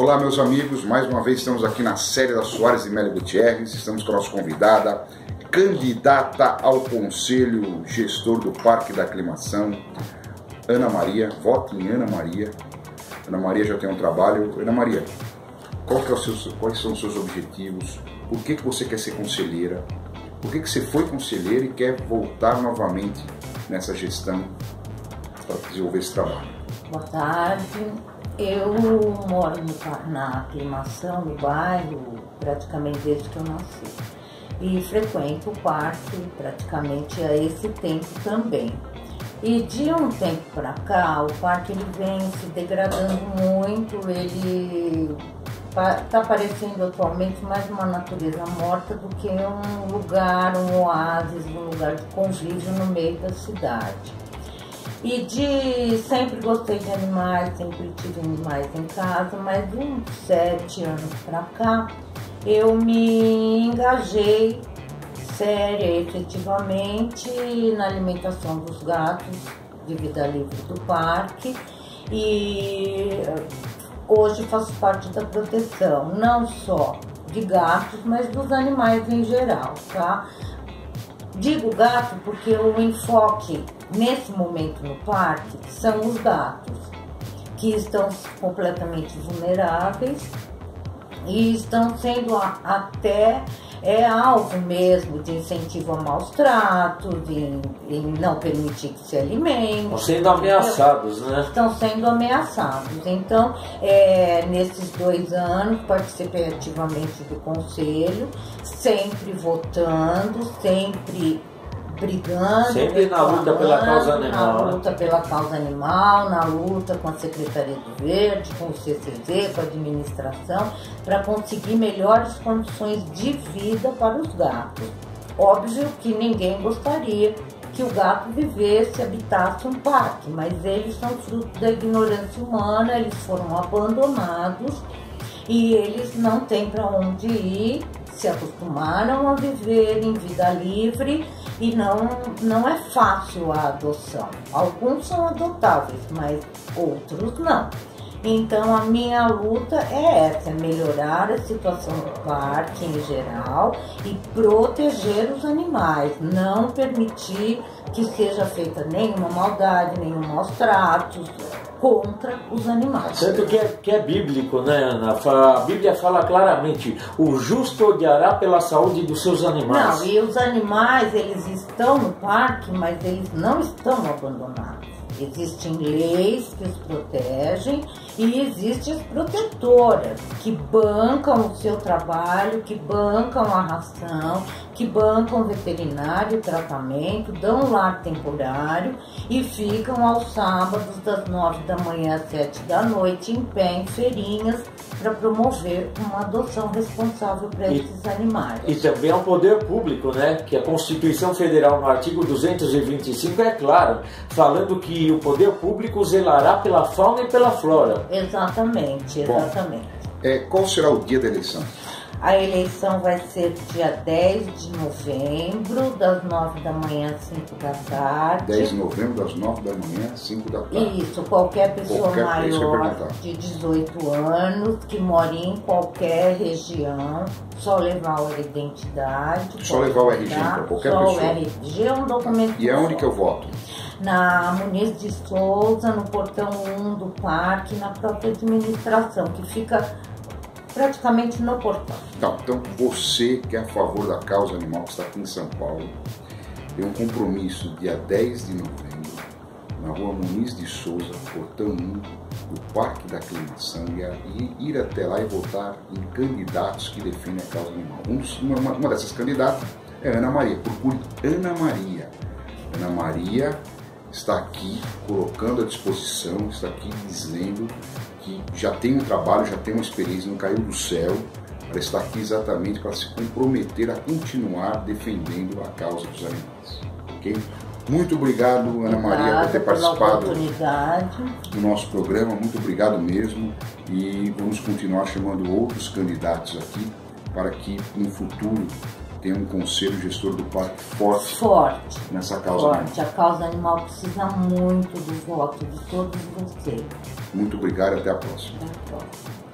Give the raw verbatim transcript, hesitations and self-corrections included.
Olá, meus amigos, mais uma vez estamos aqui na série da Soares e Melo Gutierrez. Estamos com a nossa convidada, candidata ao Conselho Gestor do Parque da Aclimação, Ana Maria. Vote em Ana Maria. Ana Maria já tem um trabalho. Ana Maria, qual que é o seu, quais são os seus objetivos? Por que, que você quer ser conselheira? Por que, que você foi conselheira e quer voltar novamente nessa gestão para desenvolver esse trabalho? Boa tarde. Eu moro no, na Aclimação, no bairro, praticamente desde que eu nasci. E frequento o parque praticamente a esse tempo também. E de um tempo para cá, o parque ele vem se degradando muito, ele está parecendo atualmente mais uma natureza morta do que um lugar, um oásis, um lugar de convívio no meio da cidade. E de sempre gostei de animais, sempre tive animais em casa, mas de uns sete anos para cá eu me engajei séria e efetivamente na alimentação dos gatos de vida livre do parque e hoje faço parte da proteção, não só de gatos, mas dos animais em geral, tá? Digo gato porque o enfoque nesse momento no parque são os gatos, que estão completamente vulneráveis e estão sendo a, até é, alvo mesmo de incentivo a maus tratos, em, em não permitir que se alimentem. Estão sendo ameaçados, né? Estão sendo ameaçados. Então, é, nesses dois anos, participei ativamente do conselho, sempre votando, sempre brigando, sempre na luta pela causa animal, na luta pela causa animal, na luta com a Secretaria do Verde, com o C C Z, com a administração, para conseguir melhores condições de vida para os gatos. Óbvio que ninguém gostaria que o gato vivesse, habitasse um parque, mas eles são fruto da ignorância humana, eles foram abandonados e eles não têm para onde ir, se acostumaram a viver em vida livre e não, não é fácil a adoção. Alguns são adotáveis, mas outros não. Então a minha luta é essa, é melhorar a situação do parque em geral e proteger os animais, não permitir que seja feita nenhuma maldade, nenhum maus tratos contra os animais. Tanto que é, que é bíblico, né, Ana? A Bíblia fala claramente, o justo odiará pela saúde dos seus animais. Não, e os animais, eles estão no parque, mas eles não estão abandonados. Existem leis que os protegem e existem as protetoras que bancam o seu trabalho, que bancam a ração, que bancam o veterinário, o tratamento, dão um lar temporário e ficam aos sábados das nove da manhã às sete da noite em pé em feirinhas para promover uma adoção responsável para esses animais. E também é um poder público, né? Que a Constituição Federal no artigo duzentos e vinte e cinco é claro, falando que o poder público zelará pela fauna e pela flora. Exatamente, exatamente. Bom, é, qual será o dia da eleição? A eleição vai ser dia dez de novembro, das nove da manhã às cinco da tarde. dez de novembro, das nove da manhã às cinco da tarde. Isso, qualquer pessoa qualquer maior de dezoito anos, que mora em qualquer região, só levar a identidade. Só levar o R G para qualquer só pessoa. Só o R G é um documento. E aonde que eu voto? Na Muniz de Souza, no portão um do parque, na própria administração, que fica praticamente no portão. Então, então, você que é a favor da causa animal, que está aqui em São Paulo, tem um compromisso dia dez de novembro, na rua Muniz de Souza, portão um, do Parque da Aclimação, e ir até lá e votar em candidatos que defendem a causa animal. Um dos, uma, uma dessas candidatas é Ana Maria. Procure Ana Maria. Ana Maria está aqui colocando à disposição, está aqui dizendo que já tem um trabalho, já tem uma experiência, não caiu do céu. Ela está aqui exatamente para se comprometer a continuar defendendo a causa dos animais. Ok? Muito obrigado, Ana Maria, por ter participado do nosso programa. Muito obrigado mesmo. E vamos continuar chamando outros candidatos aqui para que no futuro tenha um conselho gestor do parque forte, forte nessa causa forte. Animal. A causa animal precisa muito do voto de todos vocês. Muito obrigado e até a próxima. Até a próxima.